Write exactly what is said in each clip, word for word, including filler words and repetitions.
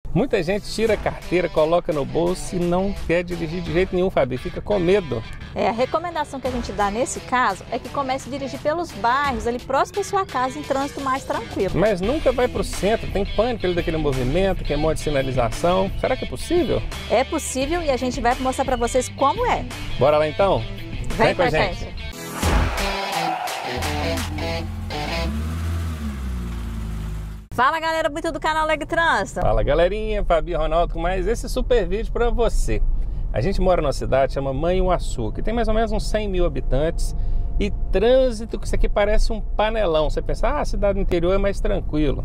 Muita gente tira a carteira, coloca no bolso e não quer dirigir de jeito nenhum, Fabi, fica com medo. É, a recomendação que a gente dá nesse caso é que comece a dirigir pelos bairros, ali próximo à sua casa, em trânsito mais tranquilo. Mas nunca vai para o centro, tem pânico ali daquele movimento, que é um monte de sinalização. Será que é possível? É possível e a gente vai mostrar para vocês como é. Bora lá então? Vem, Vem com a gente. gente. Fala galera, muito do canal Leg Trânsito. Fala galerinha, Fabi e Ronaldo com mais esse super vídeo para você. A gente mora numa cidade chamada Manhuaçu, que tem mais ou menos uns cem mil habitantes e trânsito, que isso aqui parece um panelão. Você pensa, ah, a cidade do interior é mais tranquilo.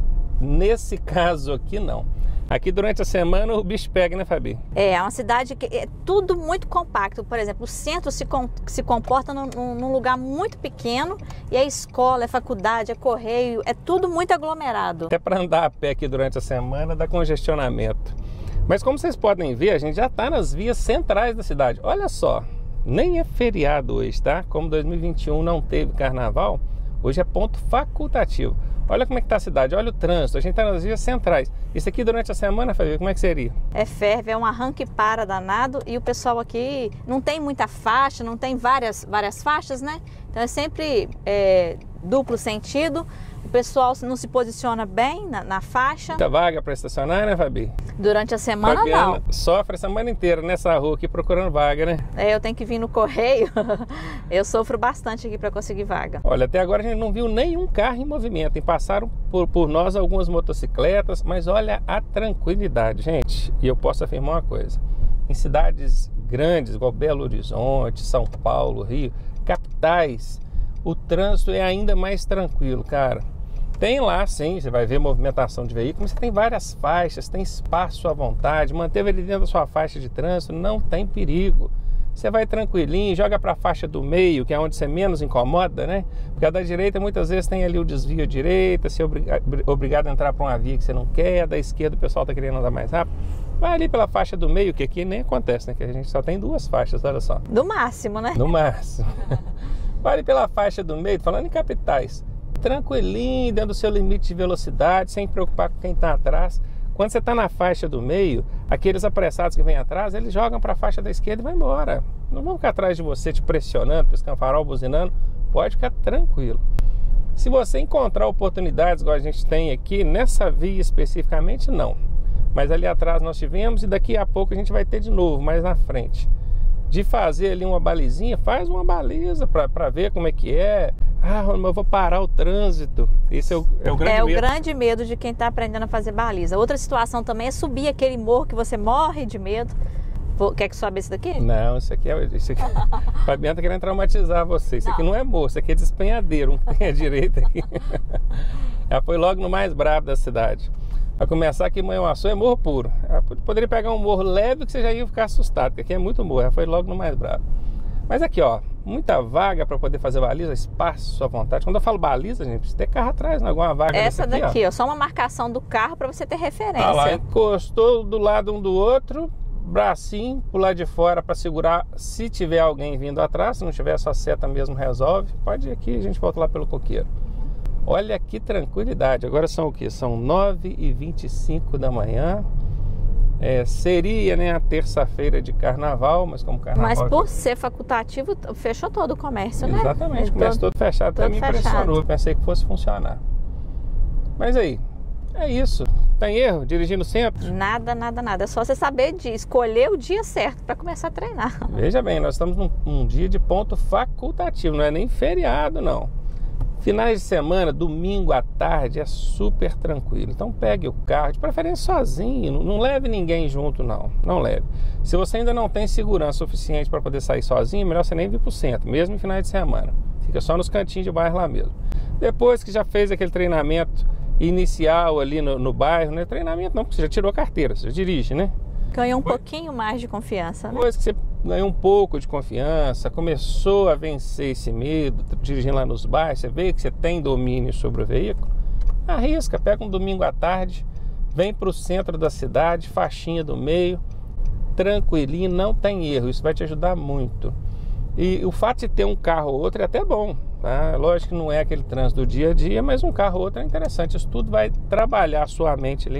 Nesse caso aqui não. Aqui durante a semana o bicho pega, né, Fabi? É, é uma cidade que é tudo muito compacto. Por exemplo, o centro se, com, se comporta num, num lugar muito pequeno e a escola, a faculdade, a correio, é tudo muito aglomerado. Até para andar a pé aqui durante a semana dá congestionamento. Mas como vocês podem ver, a gente já está nas vias centrais da cidade. Olha só, nem é feriado hoje, tá? Como dois mil e vinte e um não teve carnaval, hoje é ponto facultativo. Olha como é que está a cidade, olha o trânsito, a gente está nas vias centrais. Isso aqui durante a semana, Fabi, como é que seria? É ferve, é um arranque e para danado e o pessoal aqui não tem muita faixa, não tem várias, várias faixas, né? Então é sempre é, duplo sentido. O pessoal não se posiciona bem na, na faixa. Muita vaga para estacionar, né, Fabi? Durante a semana, Fabiana não. Sofre a semana inteira nessa rua aqui procurando vaga, né? É, eu tenho que vir no correio. Eu sofro bastante aqui para conseguir vaga. Olha, até agora a gente não viu nenhum carro em movimento. E passaram por, por nós algumas motocicletas, mas olha a tranquilidade, gente. E eu posso afirmar uma coisa. Em cidades grandes, igual Belo Horizonte, São Paulo, Rio, capitais, o trânsito é ainda mais tranquilo, cara. Tem lá, sim, você vai ver movimentação de veículos, você tem várias faixas, tem espaço à vontade, manteve ele dentro da sua faixa de trânsito, não tem perigo. Você vai tranquilinho, joga para a faixa do meio, que é onde você menos incomoda, né? Porque a da direita muitas vezes tem ali o desvio à direita, você é obrigado a entrar para uma via que você não quer, a da esquerda o pessoal está querendo andar mais rápido. Vai ali pela faixa do meio, que aqui nem acontece, né? Que a gente só tem duas faixas, olha só. Do máximo, né? Do máximo. Vai ali pela faixa do meio, falando em capitais. Tranquilinho, dentro do seu limite de velocidade, sem preocupar com quem está atrás. Quando você está na faixa do meio, aqueles apressados que vêm atrás, eles jogam para a faixa da esquerda e vão embora. Não vão ficar atrás de você te pressionando, piscando farol, buzinando. Pode ficar tranquilo. Se você encontrar oportunidades, igual a gente tem aqui, nessa via especificamente, não. Mas ali atrás nós tivemos e daqui a pouco a gente vai ter de novo, mais na frente. De fazer ali uma balizinha, faz uma baliza para ver como é que é. Ah, mas eu vou parar o trânsito. Esse é o, é o grande é medo. É o grande medo de quem está aprendendo a fazer baliza. Outra situação também é subir aquele morro que você morre de medo. Quer que sobe esse daqui? Não, isso aqui é... Isso aqui... Fabiana tá querendo traumatizar você. Isso não. Aqui não é morro, isso aqui é despenhadeiro. Um que tem à direita aqui. Ela foi logo no mais brabo da cidade. Para começar aqui em Manhuaçu é morro puro. Ela poderia pegar um morro leve que você já ia ficar assustado, porque aqui é muito morro. Ela foi logo no mais brabo. Mas aqui, ó, muita vaga para poder fazer baliza, espaço à vontade. Quando eu falo baliza, gente, precisa ter carro atrás, não é alguma vaga. Essa aqui, daqui, ó. ó, só uma marcação do carro para você ter referência. Ah lá, encostou do lado um do outro, bracinho pro lado de fora para segurar se tiver alguém vindo atrás. Se não tiver, só seta mesmo resolve. Pode ir aqui, a gente volta lá pelo coqueiro. Olha que tranquilidade. Agora são o que? São nove e vinte e cinco da manhã. É, seria, né, a terça-feira de carnaval, mas como carnaval... Mas por ser facultativo, fechou todo o comércio, né? Exatamente, o comércio todo, todo fechado. Até me impressionou, pensei que fosse funcionar. Mas aí, é isso. Tem erro dirigindo sempre? Nada, nada, nada. É só você saber de escolher o dia certo para começar a treinar. Veja bem, nós estamos num, num dia de ponto facultativo, não é nem feriado, não. Finais de semana, domingo à tarde, é super tranquilo. Então pegue o carro, de preferência sozinho, não, não leve ninguém junto, não. Não leve. Se você ainda não tem segurança suficiente para poder sair sozinho, melhor você nem vir para o centro, mesmo em finais de semana. Fica só nos cantinhos de bairro lá mesmo. Depois que já fez aquele treinamento inicial ali no, no bairro, não é treinamento não, porque você já tirou a carteira, você já dirige, né? Ganhou um pouquinho mais de confiança, né? Depois que você ganhou um pouco de confiança, começou a vencer esse medo, dirigindo lá nos bairros, você vê que você tem domínio sobre o veículo, arrisca, pega um domingo à tarde, vem para o centro da cidade, faixinha do meio, tranquilinho, não tem erro, isso vai te ajudar muito. E o fato de ter um carro ou outro é até bom, tá? Lógico que não é aquele trânsito do dia a dia, mas um carro ou outro é interessante, isso tudo vai trabalhar a sua mente ali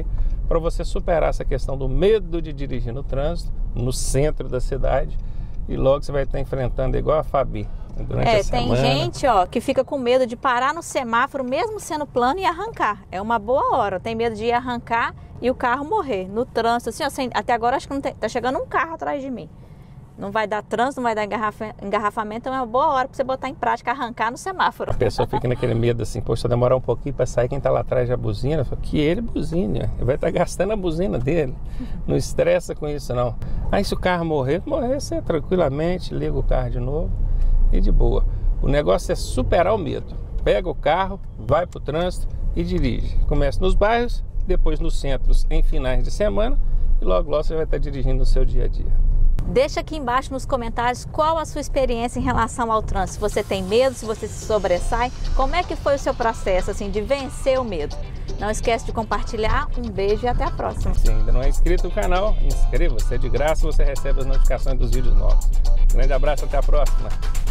para você superar essa questão do medo de dirigir no trânsito, no centro da cidade, e logo você vai estar enfrentando igual a Fabi. Durante é, a tem semana. gente, ó, que fica com medo de parar no semáforo, mesmo sendo plano, e arrancar. É uma boa hora. Tem medo de ir arrancar e o carro morrer no trânsito. Assim, ó, sem, até agora acho que não tem, tá chegando um carro atrás de mim. Não vai dar trânsito, não vai dar engarrafa, engarrafamento, então é uma boa hora para você botar em prática, arrancar no semáforo. A pessoa fica naquele medo assim, poxa, demorar um pouquinho para sair, quem tá lá atrás já buzina. Falo, que ele buzina, ele vai estar gastando a buzina dele. Não estressa com isso não. Aí se o carro morrer, morrer, você tranquilamente liga o carro de novo e de boa. O negócio é superar o medo. Pega o carro, vai pro trânsito e dirige. Começa nos bairros, depois nos centros em finais de semana e logo logo você vai estar dirigindo no seu dia a dia. Deixa aqui embaixo nos comentários qual a sua experiência em relação ao trânsito. Se você tem medo, se você se sobressai, como é que foi o seu processo assim, de vencer o medo? Não esquece de compartilhar, um beijo e até a próxima. Se ainda não é inscrito no canal, inscreva-se, é de graça, você recebe as notificações dos vídeos novos. Grande abraço, até a próxima.